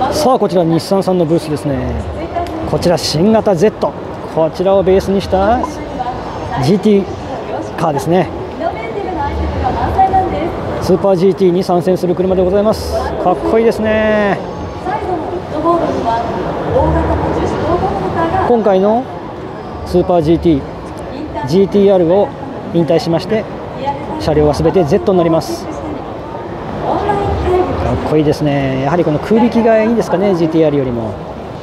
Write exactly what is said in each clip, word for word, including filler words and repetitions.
さあこちら日産さんのブースですね。こちら新型 Z、 こちらをベースにした ジーティー カーですね。スーパー ジーティー に参戦する車でございます。かっこいいですね。今回のスーパー ジーティー、ジーティーアール を引退しまして車両はすべて Z になります。かっこいいですね。やはりこの空力がいいですかね、 ジーティーアール よりも。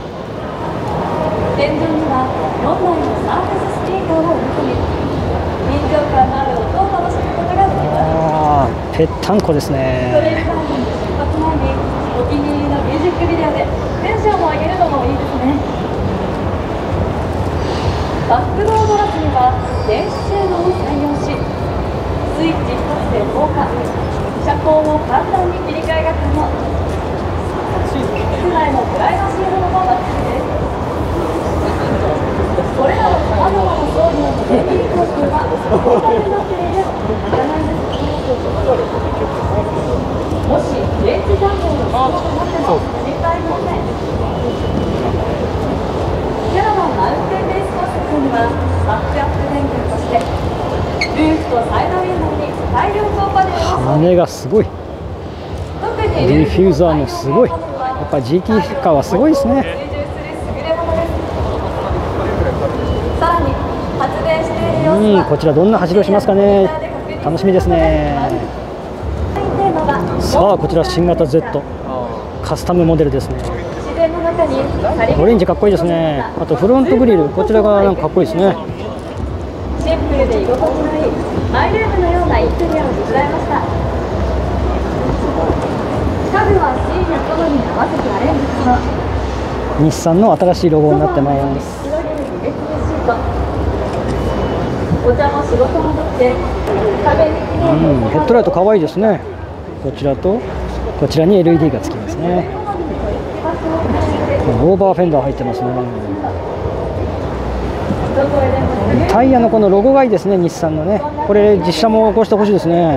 天井にはよんだいのサーフェススピーカーを含み、臨場感のある音を楽しむことができます。 あー、ぺったんこですね。 トレイルランニング出発前にお気に入りのミュージックビデオでテンションを上げるのもいいですね。バックドアガラスには電子シェードを採用し、スイッチ一つで防火、車高も簡単に切り替えが可能。室内のプライバシー保護もバッチリです。これらのさまざまな装備の便利工具は大型になっているダイナミックコード。もし電池残量の必要となっても心配ありません。キャラバンマウンテンベースコンセプトにはバックアップ電源としてルーフとサイドウィンドウに大量光パネルを装備。 羽がすごい。ディフューザーもすごい。やっぱ ジーティー カーはすごいですね。うん、こちらどんな走りをしますかね。楽しみですね。さあこちら新型 Z カスタムモデルですね。オレンジかっこいいですね。あとフロントグリル、こちらがなんかかっこいいですね。 シンプルで居心地のいいマイルームのようなインテリアを手伝いました。家具はシーンや好みに合わせてアレンジ可能。 日産の新しいロゴになってます。 お茶も仕事もできて壁に記念うん、ヘッドライト可愛いですね。こちらとこちらに エルイーディー がつきますね。オーバーフェンダー入ってますね。タイヤのこのロゴがいいですね、日産のね。これ実写も起こしてほしいですね。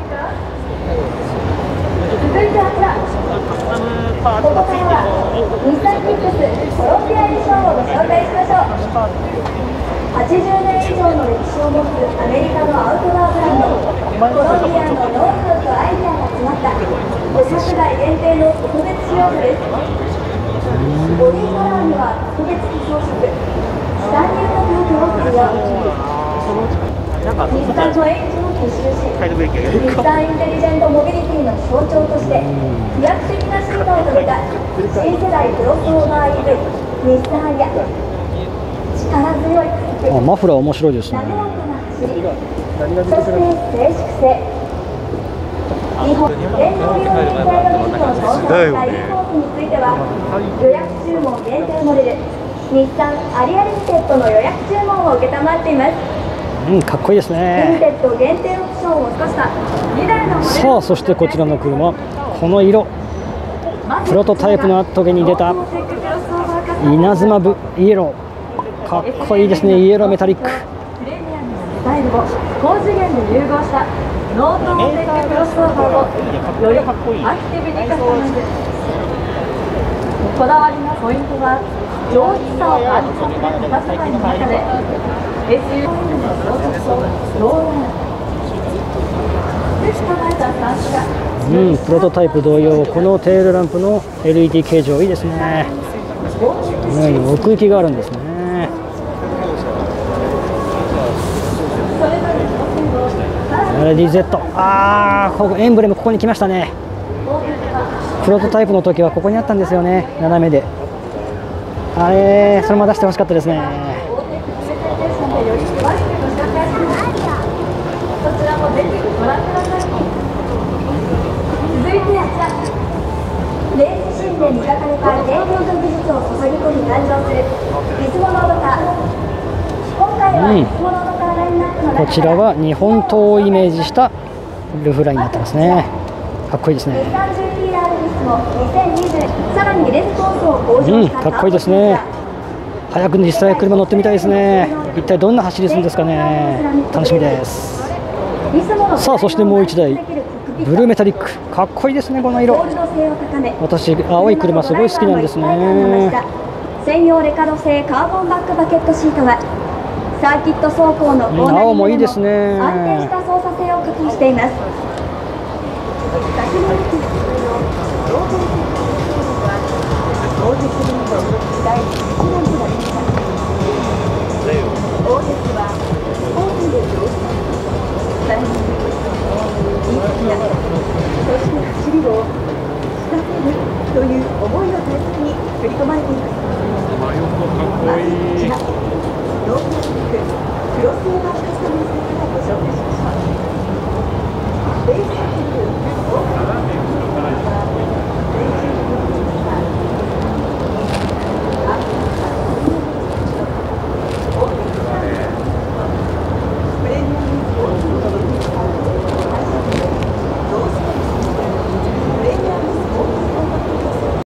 続いてあちら、ここからは日産キックスコロンビアエディションをご紹介しましょう。はちじゅうねん以上の歴史を持つアメリカのアウトドアブランド、コロンビアのノウハウとアイデアが詰まったごひゃくだい限定の特別仕様です。ボディカラーには特別装飾、チタニウムテープを使用。日産のエンジンを結集し、日産インテリジェントモビリティの象徴として飛躍的な進化を遂げた新世代クロスオーバー イーブイ 日産アリア。力強いあ、マフラー面白いですね。 滑らかな走り、そして静粛性。日本電動用電気アイロンキットを搭載した e コースについては予約注文限定モデル日産アリアリミテッドの予約注文を承っています。 うん、かっこいいですリミね。 テッド限定オプションを付加したにだいのモデル。 さあそしてこちらの車、この色プロトタイプのトゲに出た稲妻ブイエロー、かっこいいですね。イエローメタリック。 プレミアムなスタイルを高次元で融合したノートーンテッククロスオーバーをよりアクティブにカスタマイズ。こだわりのポイントは上質さを感じさせる型素材の中で エスユーブイ の装着とローラーで捕まえたサンシが、 うん、プロトタイプ同様、このテールランプの エルイーディー 形状いいですね。うん、奥行きがあるんですね。エルイーディーゼット、あー、ここエンブレムここに来ましたね。プロトタイプの時はここにあったんですよね、斜めで。あれ、それも出してほしかったですね。 こちらもぜひご覧ください。続いてあちら、レースシーンで磨かれた電力技術を注ぎ込み誕生するリズモノードカー。今回はリズモノードカーラインナップの中から、 こちらは日本刀をイメージしたルフラインになってますね。かっこいいですね。 日産 ジーティーアール リスモにせんにじゅう、さらにレスポンスを向上うん、 したかっこいいですね。早く実際車乗ってみたいですね。一体どんな走りするんですかね。楽しみです。さあそしてもう一台ブルーメタリック、かっこいいですね、この色。私、青い車すごい好きなんですね。 専用レカロ製カーボンバックバケットシートはサーキット走行のコーナリングでも安定した操作性を確保しています。という思いの大切に振り込まれています。まずこちら、ロープラスティッククロスオーバーカスタムの姿をご紹介しましょう。ベース